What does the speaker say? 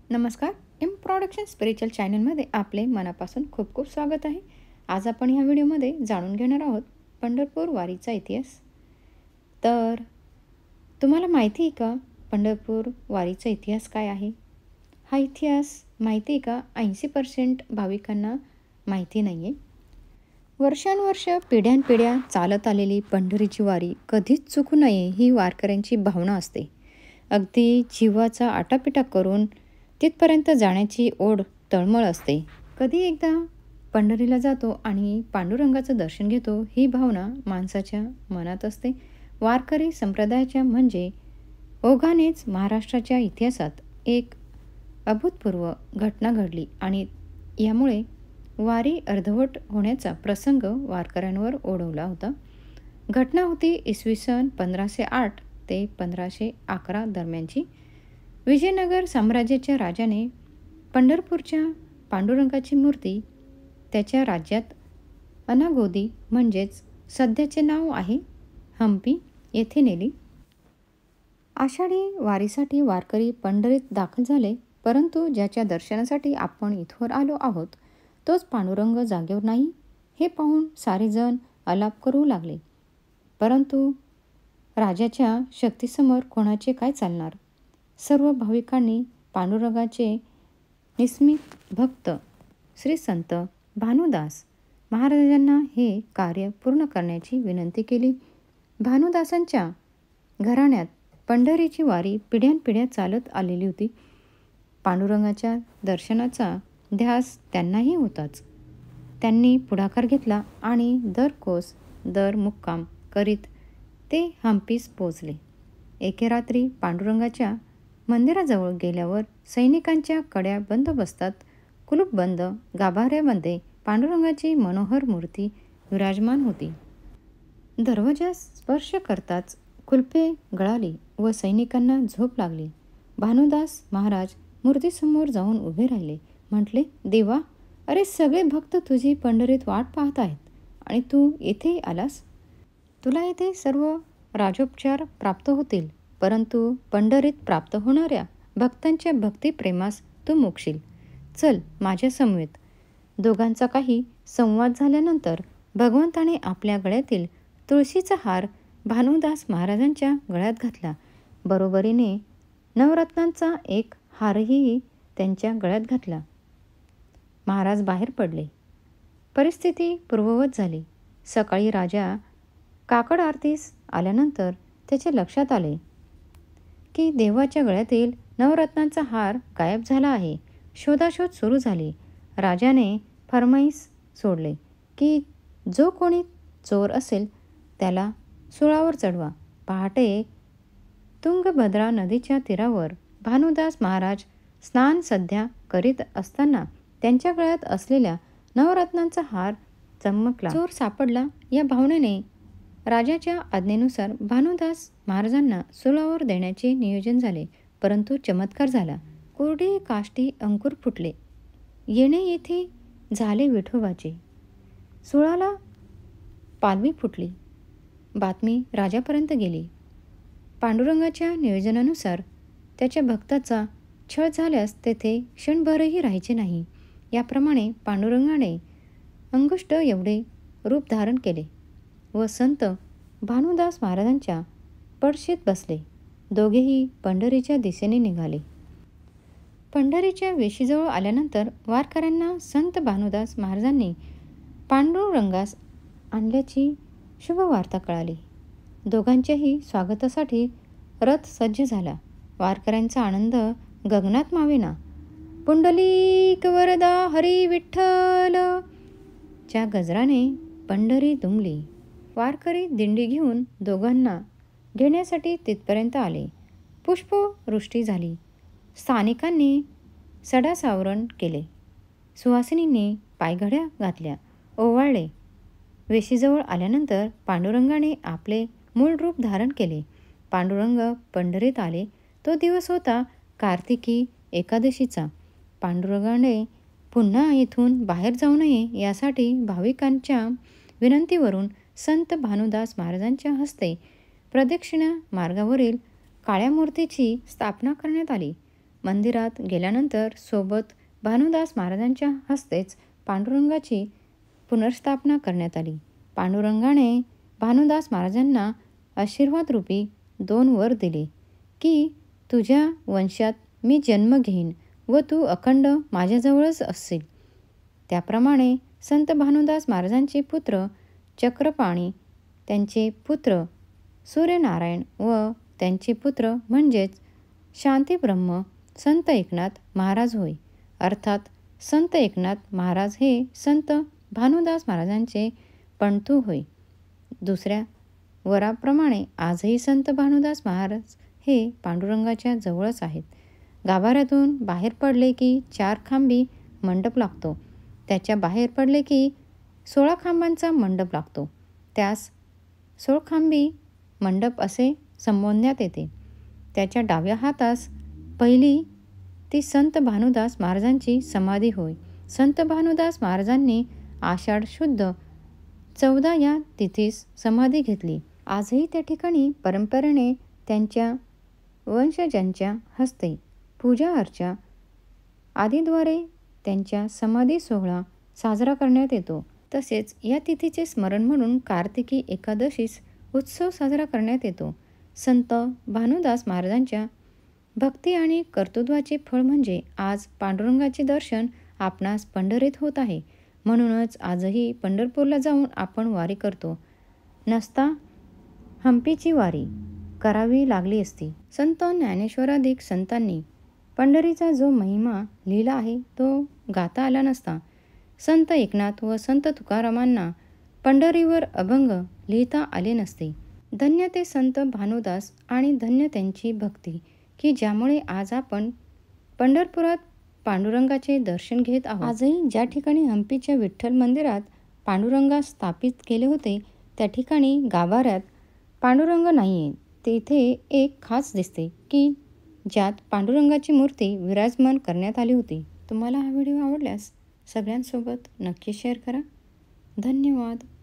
नमस्कार. M production spiritual चॅनलमध्ये आपले मनापासून खूप खूप स्वागत आहे. आज आपण ह्या व्हिडिओमध्ये जाणून घेणार आहोत पंढरपूर वारीचा इतिहास. तर तुम्हाला माहिती आहे का पंढरपूर वारीचा इतिहास काय आहे? हा इतिहास माहिती आहे का 80% भाविकांना माहिती नाही आहे. वर्षानुवर्ष पिढ्यानपिढ्या चालत आलेली पंढरीची वारी कधीच चुकू नये ही वारकऱ्यांची भावना असते. अगदी जीवाचा आटापिटा करून तिथपर्यंत जाण्याची ओढ तळमळ असते. कधी एकदा पंढरीला जातो आणि पांडुरंगाचं दर्शन घेतो ही भावना माणसाच्या मनात असते. वारकरी संप्रदायाच्या म्हणजे ओघानेच महाराष्ट्राच्या इतिहासात एक अभूतपूर्व घटना घडली आणि यामुळे वारी अर्धवट होण्याचा प्रसंग वारकऱ्यांवर ओढवला होता. घटना होती इसवी सन 1508 ते 1511 दरम्यानची. विजयनगर साम्राज्याच्या राजाने पंढरपूरच्या पांडुरंगाची मूर्ती त्याच्या राज्यात अनागोदी म्हणजेच सध्याचे नाव आहे हम्पी येथे नेली. आषाढी वारीसाठी वारकरी पंढरीत दाखल झाले, परंतु ज्याच्या दर्शनासाठी आपण इथवर आलो आहोत तोच पांडुरंग जागेवर नाही हे पाहून सारेजण आलाप करू लागले. परंतु राजाच्या शक्तीसमोर कोणाचे काय चालणार? सर्व भाविकांनी पांडुरंगाचे निस्मिक भक्त श्री संत भानुदास महाराजांना हे कार्य पूर्ण करण्याची विनंती केली. भानुदासांच्या घराण्यात पंढरीची वारी पिढ्यानपिढ्या चालत आलेली होती. पांडुरंगाच्या दर्शनाचा ध्यास त्यांनाही होताच. त्यांनी पुढाकार घेतला आणि दर कोस दर मुक्काम करीत ते हम्पीस पोचले. एके रात्री पांडुरंगाच्या मंदिराजवळ गेल्यावर सैनिकांच्या कड्या बंदोबस्तात कुलूपबंद गाभाऱ्यामध्ये पांडुरंगाची मनोहर मूर्ती विराजमान होती. दरवाजास स्पर्श करताच कुलपे गळाली व सैनिकांना झोप लागली. भानुदास महाराज मूर्तीसमोर जाऊन उभे राहिले. म्हटले, देवा, अरे सगळे भक्त तुझी पंढरीत वाट पाहत आहेत आणि तू येथे आलास. तुला येथे सर्व राजोपचार प्राप्त होतील, परंतु पंढरीत प्राप्त होणाऱ्या भक्तांच्या भक्तिप्रेमास तू मोक्षील. चल माझ्या समवेत. दोघांचा काही संवाद झाल्यानंतर भगवंताने आपल्या गळ्यातील तुळशीचा हार भानुदास महाराजांच्या गळ्यात घातला. बरोबरीने नवरत्नांचा एक हारही त्यांच्या गळ्यात घातला. महाराज बाहेर पडले. परिस्थिती पूर्ववत झाली. सकाळी राजा काकड आरतीस आल्यानंतर त्याच्या लक्षात आले की देवाच्या गळ्यातील नवरत्नांचा हार गायब झाला आहे. शोधाशोध सुरू झाली. राजाने फर्माईस सोडले की जो कोणी चोर असेल त्याला सुळावर चढवा. पहाटे तुंगभद्रा नदीच्या तीरावर भानुदास महाराज स्नान सध्या करीत असताना त्यांच्या गळ्यात असलेल्या नवरत्नांचा हार चमकला. चोर सापडला या भावनेने राजाच्या आज्ञेनुसार भानुदास महाराजांना सुळावर देण्याचे नियोजन झाले. परंतु चमत्कार झाला. कोरडे काष्टी अंकुर फुटले. येणे येथे झाले विठोबाचे. सुळाला पालवी फुटली. बातमी राजापर्यंत गेली. पांडुरंगाच्या नियोजनानुसार त्याच्या भक्ताचा छळ झाल्यास तेथे क्षणभरही राहायचे नाही. याप्रमाणे पांडुरंगाने अंगुष्ठ एवढे रूप धारण केले व संत भानुदास महाराजांच्या पडशीत बसले. दोघेही पंढरीच्या दिशेने निघाले. पंढरीच्या वेशीजवळ आल्यानंतर वारकऱ्यांना संत भानुदास महाराजांनी पांडुरंगास आणल्याची शुभवार्ता कळाली. दोघांच्याही स्वागतासाठी रथ सज्ज झाला. वारकऱ्यांचा आनंद गगनात मावेना. पुंडलिक वरदा हरी विठ्ठल च्या गजराने पंढरी दुमली. वारकरी दिंडी घेऊन दोघांना घेण्यासाठी तिथपर्यंत आले. पुष्पवृष्टी झाली. स्थानिकांनी सडासावरण केले. सुहासिनींनी पायघड्या घातल्या, ओवाळले. वेशीजवळ आल्यानंतर पांडुरंगाने आपले मूळ रूप धारण केले. पांडुरंग पंढरीत आले. तो दिवस होता कार्तिकी एकादशीचा. पांडुरंगाने पुन्हा येथून बाहेर जाऊ नये यासाठी भाविकांच्या विनंतीवरून संत भानुदास महाराजांच्या हस्ते प्रदक्षिणा मार्गावरील काळ्या मूर्तीची स्थापना करण्यात आली. मंदिरात गेल्यानंतर सोबत भानुदास महाराजांच्या हस्तेच पांडुरंगाची पुनर्स्थापना करण्यात आली. पांडुरंगाने भानुदास महाराजांना आशीर्वादरूपी 2 वर दिले की तुझ्या वंशात मी जन्म घेईन व तू अखंड माझ्याजवळच असशील. त्याप्रमाणे संत भानुदास महाराजांचे पुत्र चक्रपाणी, त्यांचे पुत्र सूर्यनारायण व त्यांचे पुत्र म्हणजेच शांतीब्रह्म संत एकनाथ महाराज होय. अर्थात संत एकनाथ महाराज हे संत भानुदास महाराजांचे पणतू होय. दुसऱ्या वराप्रमाणे आजही संत भानुदास महाराज हे पांडुरंगाच्या जवळच आहेत. गाभाऱ्यातून बाहेर पडले की 4 खांबी मंडप लागतो. त्याच्या बाहेर पडले की 16 खांबांचा मंडप लागतो. त्यास 16 खांबी मंडप असे संबोधण्यात येते. त्याच्या डाव्या हातास पहिली ती संत भानुदास महाराजांची समाधी होय. संत भानुदास महाराजांनी आषाढ शुद्ध 14 या तिथीस समाधी घेतली. आजही त्या ठिकाणी परंपरेने त्यांच्या वंशजांच्या हस्ते पूजा अर्चा आदीद्वारे त्यांच्या समाधी सोहळा साजरा करण्यात येतो. तसेच या तिथीचे स्मरण म्हणून कार्तिकी एकादशीस उत्सव साजरा करण्यात येतो. संत भानुदास महाराजांच्या भक्ती आणि कर्तृत्वाचे फळ म्हणजे आज पांडुरंगाचे दर्शन आपणास पंढरीत होत आहे. म्हणूनच आजही पंढरपूरला जाऊन आपण वारी करतो. नसता हंपीची वारी करावी लागली असती. संत ज्ञानेश्वराधिक संतांनी पंढरीचा जो महिमा लिहिला आहे तो गाता आला नसता. संत एकनाथ व संत तुकारामांना पंढरीवर अभंग लिहिता आले नसते. धन्य ते संत भानुदास आणि धन्य त्यांची भक्ती की ज्यामुळे आज आपण पंढरपुरात पांडुरंगाचे दर्शन घेत आहोत. आजही ज्या ठिकाणी हंपीच्या विठ्ठल मंदिरात पांडुरंगास स्थापित केले होते त्या ठिकाणी गाभाऱ्यात पांडुरंग नाहीये. तेथे एक खास दिसते की ज्यात पांडुरंगाची मूर्ती विराजमान करण्यात आली होती. तुम्हाला हा व्हिडिओ आवडल्यास सगळ्यांसोबत नक्की शेअर करा. धन्यवाद.